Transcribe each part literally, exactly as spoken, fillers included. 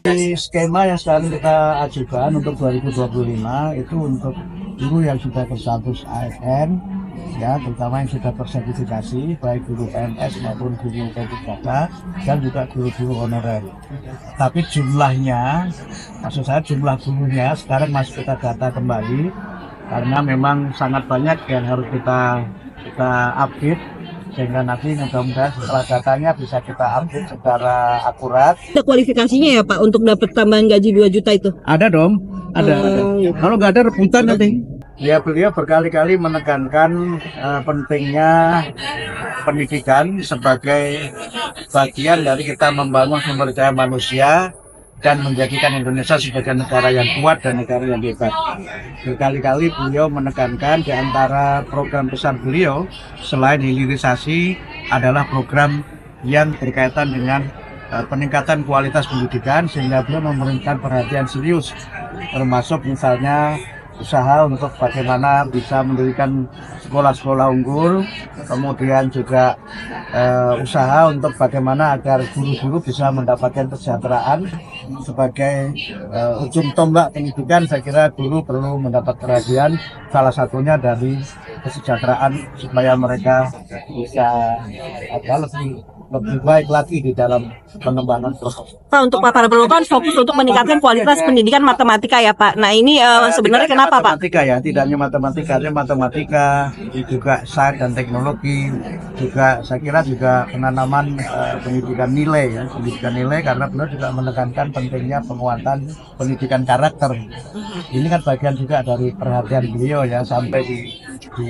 Skema yang sekarang kita ajukan untuk dua ribu dua puluh lima itu untuk guru yang sudah berstatus A S N, ya, terutama yang sudah tersertifikasi, baik guru P N S maupun guru P P K K dan juga guru-guru honorer. Tapi jumlahnya, maksud saya jumlah gurunya sekarang masih kita data kembali karena memang sangat banyak yang harus kita kita update, sehingga nanti mudah-mudahan setelah datanya bisa kita update secara akurat. Ada kualifikasinya ya Pak untuk dapat tambahan gaji dua juta itu? Ada dong, ada. Oh, ada. iya. Kalau nggak ada rebutan nanti. Ya, beliau berkali-kali menekankan uh, pentingnya pendidikan sebagai bagian dari kita membangun sumber daya manusia dan menjadikan Indonesia sebagai negara yang kuat dan negara yang hebat. Berkali-kali beliau menekankan di antara program besar beliau selain hilirisasi adalah program yang berkaitan dengan uh, peningkatan kualitas pendidikan, sehingga beliau memberikan perhatian serius, termasuk misalnya usaha untuk bagaimana bisa mendirikan sekolah-sekolah unggul, kemudian juga uh, usaha untuk bagaimana agar guru-guru bisa mendapatkan kesejahteraan sebagai uh, ujung tombak pendidikan. Saya kira guru perlu mendapat perhatian, salah satunya dari kesejahteraan supaya mereka bisa apa, lebih lebih baik lagi di dalam pengembangan proses. Pak, untuk para penonton fokus untuk meningkatkan kualitas pendidikan matematika ya Pak. Nah ini uh, sebenarnya kenapa Pak? Matematika ya, tidak hanya matematika, hanya matematika, juga sains dan teknologi, juga saya kira juga penanaman uh, pendidikan nilai ya, pendidikan nilai, karena beliau juga menekankan pentingnya penguatan pendidikan karakter. Ini kan bagian juga dari perhatian beliau ya, sampai di di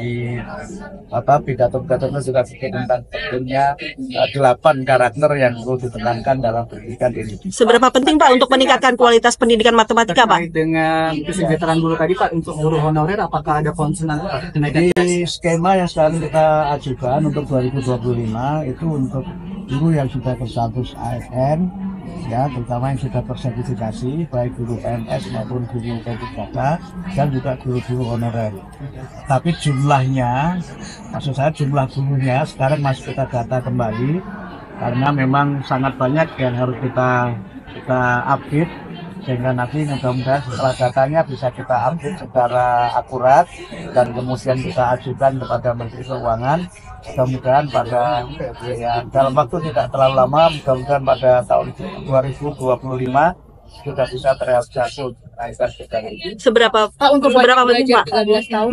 apa pidato-pidatonya juga tentang pentingnya uh, delapan karakter yang perlu ditekankan dalam pendidikan ini. Seberapa penting Pak untuk meningkatkan kualitas pendidikan matematika Pak? Terkait dengan kesejahteraan guru tadi Pak, untuk guru honorer apakah ada concern Pak kenaikan? Di skema yang sekarang kita ajukan untuk dua ribu dua puluh lima itu untuk guru yang sudah berstatus A S N, ya, terutama yang sudah tersertifikasi, baik guru P N S maupun guru P P K K dan juga guru-guru honorer. Tapi jumlahnya, maksud saya jumlah gurunya sekarang masih kita data kembali karena memang sangat banyak yang harus kita kita update, sehingga nanti mudah-mudahan setelah datanya bisa kita update secara akurat dan kemudian kita ajukan kepada Menteri Keuangan. Mudah-mudahan pada ya, dalam waktu tidak terlalu lama, mudah-mudahan pada tahun dua ribu dua puluh lima sudah bisa terrealisasi. Seberapa Pak untuk seberapa penting Pak? tiga belas tahun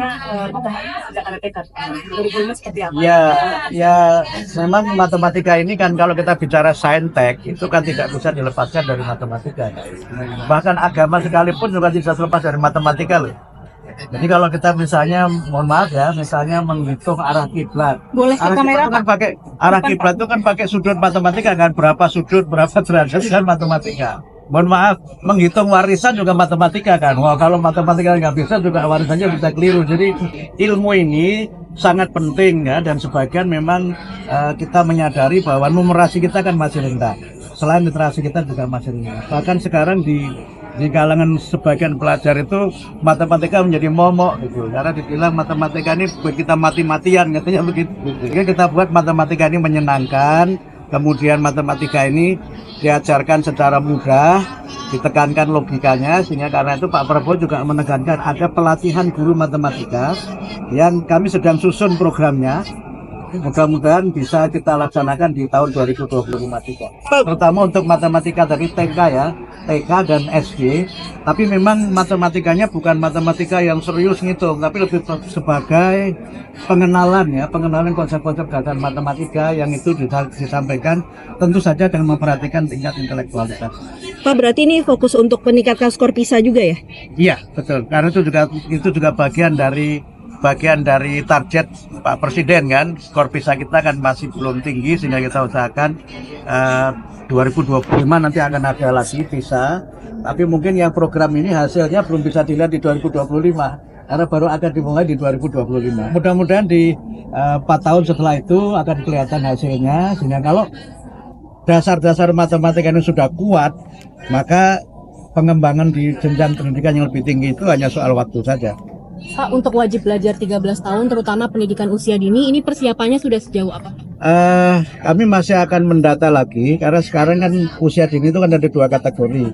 ada tekad. Seperti apa? Ya, ya memang matematika ini kan kalau kita bicara saintek itu kan tidak bisa dilepaskan dari matematika. Bahkan agama sekalipun juga tidak terlepas dari matematika loh. Jadi kalau kita misalnya, mohon maaf ya, misalnya menghitung arah kiblat. Boleh ke arah kamera kiblat kan pakai arah kiblat itu kan pakai sudut matematika kan, berapa sudut, berapa derajat kan matematika. Mohon maaf, menghitung warisan juga matematika kan. Wah, kalau matematika nggak bisa juga warisannya bisa keliru. Jadi ilmu ini sangat penting ya, dan sebagian memang uh, kita menyadari bahwa numerasi kita kan masih rendah. Selain literasi kita juga masih rendah. Bahkan sekarang di di kalangan sebagian pelajar itu matematika menjadi momok gitu. Karena dibilang matematika ini buat kita mati-matian katanya begitu. Jadi kita buat matematika ini menyenangkan. Kemudian matematika ini diajarkan secara mudah, ditekankan logikanya, sehingga karena itu Pak Prabowo juga menekankan ada pelatihan guru matematika yang kami sedang susun programnya. Mudah-mudahan bisa kita laksanakan di tahun dua ribu dua puluh lima juga. Terutama untuk matematika dari T K ya, T K dan S D. Tapi memang matematikanya bukan matematika yang serius ngitung, tapi lebih sebagai pengenalan ya, pengenalan konsep-konsep dasar matematika yang itu disampaikan tentu saja dengan memperhatikan tingkat intelektualitas. Pak, berarti ini fokus untuk meningkatkan skor PISA juga ya? Iya, betul. Karena itu juga itu juga bagian dari bagian dari target Pak Presiden kan. Skor PISA kita kan masih belum tinggi, sehingga kita usahakan uh, dua ribu dua puluh lima nanti akan ada lagi PISA. Tapi mungkin yang program ini hasilnya belum bisa dilihat di dua ribu dua puluh lima karena baru akan dimulai di dua ribu dua puluh lima. Mudah-mudahan di uh, empat tahun setelah itu akan kelihatan hasilnya, sehingga kalau dasar-dasar matematika ini sudah kuat, maka pengembangan di jenjang pendidikan yang lebih tinggi itu hanya soal waktu saja. Pak, untuk wajib belajar tiga belas tahun, terutama pendidikan usia dini, ini persiapannya sudah sejauh apa? Uh, kami masih akan mendata lagi, karena sekarang kan usia dini itu kan ada dua kategori.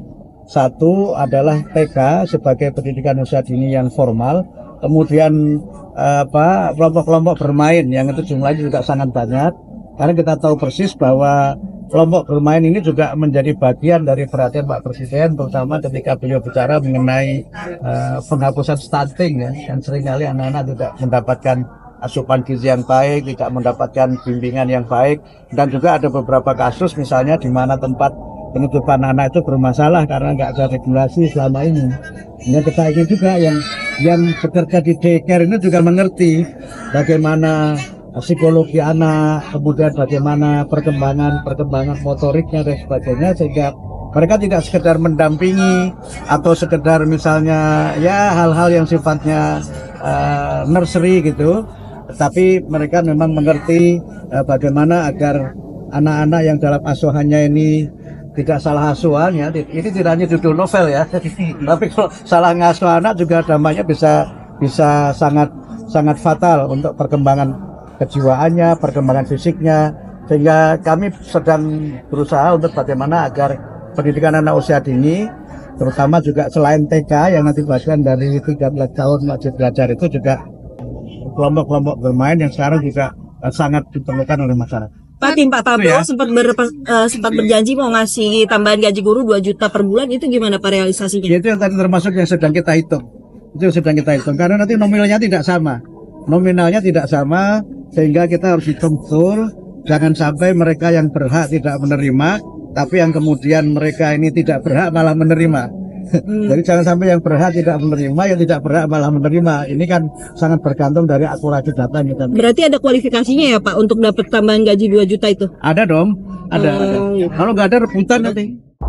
Satu adalah T K sebagai pendidikan usia dini yang formal, kemudian eh, apa kelompok-kelompok bermain yang itu jumlahnya juga sangat banyak. Karena kita tahu persis bahwa kelompok bermain ini juga menjadi bagian dari perhatian Pak Presiden, terutama ketika beliau bicara mengenai uh, penghapusan stunting ya, dan seringkali anak-anak tidak mendapatkan asupan gizi yang baik, tidak mendapatkan bimbingan yang baik, dan juga ada beberapa kasus misalnya di mana tempat penitipan anak itu bermasalah karena nggak ada regulasi selama ini. Ini kita ingin juga yang yang bekerja di daycare ini juga mengerti bagaimana psikologi anak, kemudian bagaimana perkembangan perkembangan motoriknya dan sebagainya, sehingga mereka tidak sekedar mendampingi atau sekedar misalnya ya hal-hal yang sifatnya uh, nursery gitu, tetapi mereka memang mengerti uh, bagaimana agar anak-anak yang dalam asuhannya ini tidak salah asuhan ya. Ini tidak hanya judul novel ya, tapi kalau salah ngasuh anak juga dampaknya bisa bisa sangat sangat fatal untuk perkembangan kejiwaannya, perkembangan fisiknya, sehingga kami sedang berusaha untuk bagaimana agar pendidikan anak usia dini, terutama juga selain T K yang nanti bagian dari tiga belas tahun wajib belajar itu juga kelompok-kelompok bermain yang sekarang juga sangat diperlukan oleh masyarakat. Pak, tim Pak Pablo ya. sempat ber, uh, sempat berjanji mau ngasih tambahan gaji guru dua juta per bulan, itu gimana Pak realisasinya? Ya, itu yang tadi termasuk yang sedang kita hitung. Itu yang sedang kita hitung karena nanti nominalnya tidak sama. Nominalnya tidak sama sehingga kita harus hitung betul, jangan sampai mereka yang berhak tidak menerima, tapi yang kemudian mereka ini tidak berhak malah menerima. Hmm. Jadi jangan sampai yang berhak tidak menerima, yang tidak berhak malah menerima. Ini kan sangat bergantung dari akurasi data yang kita. Berarti ada kualifikasinya ya Pak untuk dapat tambahan gaji dua juta itu? Ada dong, ada. Oh, ada. iya. Kalau nggak ada rebutan nanti.